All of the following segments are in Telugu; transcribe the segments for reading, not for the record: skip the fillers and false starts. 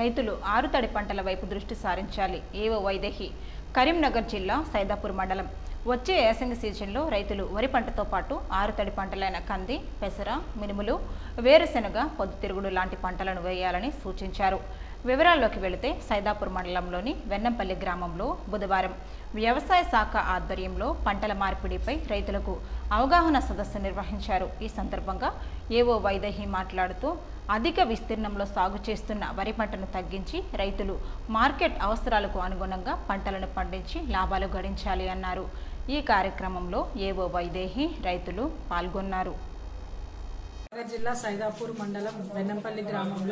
రైతులు ఆరుతడి పంటల వైపు దృష్టి సారించాలి. ఏవో వైదేహి కరీంనగర్ జిల్లా సైదాపూర్ మండలం. వచ్చే యాసంగి సీజన్లో రైతులు వరి పంటతో పాటు ఆరుతడి పంటలైన కంది, పెసర, మినుములు, వేరుశెనగ, పొద్దుతిరుగుడు లాంటి పంటలను వేయాలని సూచించారు. వివరాల్లోకి వెళితే సైదాపూర్ మండలంలోని వెన్నంపల్లి గ్రామంలో బుధవారం వ్యవసాయ శాఖ ఆధ్వర్యంలో పంటల మార్పిడిపై రైతులకు అవగాహన సదస్సు నిర్వహించారు. ఈ సందర్భంగా ఏవో వైదేహి మాట్లాడుతూ అధిక విస్తీర్ణంలో సాగు చేస్తున్న వరి పంటను తగ్గించి రైతులు మార్కెట్ అవసరాలకు అనుగుణంగా పంటలను పండించి లాభాలు గడించాలి అన్నారు. ఈ కార్యక్రమంలో ఏవో వైదేహి రైతులు పాల్గొన్నారు. జిల్లా సైదాపూర్ మండలం వెన్నంపల్లి గ్రామంలో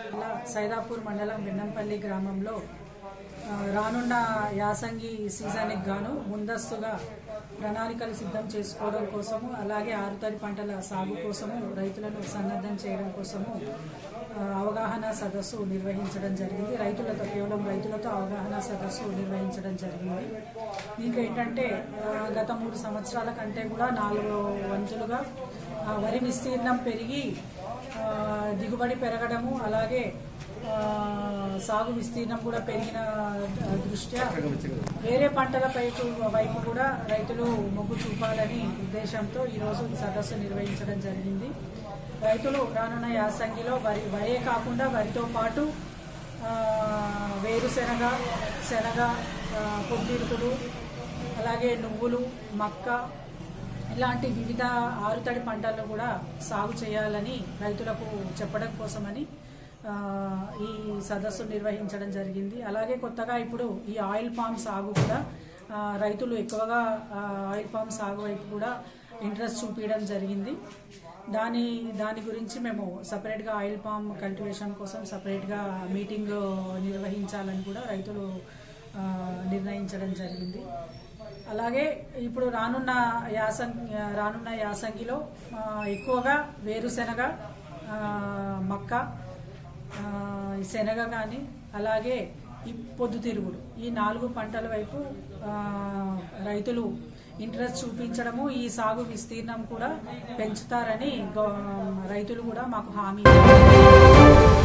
రానున్న యాసంగి సీజన్కి గాను ముందస్తుగా ప్రణాళికలు సిద్ధం చేసుకోవడం కోసము, అలాగే ఆరుతడి పంటల సాగు కోసము రైతులను సన్నద్ధం చేయడం కోసము అవగాహన సదస్సు నిర్వహించడం జరిగింది. కేవలం రైతులతో అవగాహన సదస్సు నిర్వహించడం జరిగింది. దీనికి ఏంటంటే గత 3 సంవత్సరాల కంటే కూడా 4 వంతులుగా వరి విస్తీర్ణం పెరిగి దిగుబడి పెరగడము, అలాగే సాగు విస్తీర్ణం కూడా పెరిగిన దృష్ట్యా వేరే పంటల వైపు కూడా రైతులు మొగ్గు చూపాలని ఉద్దేశంతో ఈరోజు సదస్సు నిర్వహించడం జరిగింది. రైతులు రానున్న యాసంగిలో వరే కాకుండా వరితో పాటు వేరుశెనగ, శనగ, పొద్దుతిరుగుడు, అలాగే నువ్వులు, మక్క ఇలాంటి వివిధ ఆరుతడి పంటలను కూడా సాగు చేయాలని రైతులకు చెప్పడం కోసమని ఈ సదస్సు నిర్వహించడం జరిగింది. అలాగే కొత్తగా ఇప్పుడు ఈ ఆయిల్ పామ్ సాగు కూడా రైతులు ఎక్కువగా ఆయిల్ పామ్ సాగు వైపు కూడా ఇంట్రెస్ట్ చూపించడం జరిగింది. దాని గురించి మేము సపరేట్గా ఆయిల్ పామ్ కల్టివేషన్ కోసం సపరేట్గా మీటింగ్ నిర్వహించాలని కూడా రైతులు నిర్ణయించడం జరిగింది. అలాగే ఇప్పుడు రానున్న యాసంగిలో ఎక్కువగా వేరుశెనగ, మక్క, శనగ కానీ అలాగే ఈ పొద్దుతిరుగుడు ఈ 4 పంటల వైపు రైతులు ఇంట్రెస్ట్ చూపించడము, ఈ సాగు విస్తీర్ణం కూడా పెంచుతారని రైతులు కూడా మాకు హామీ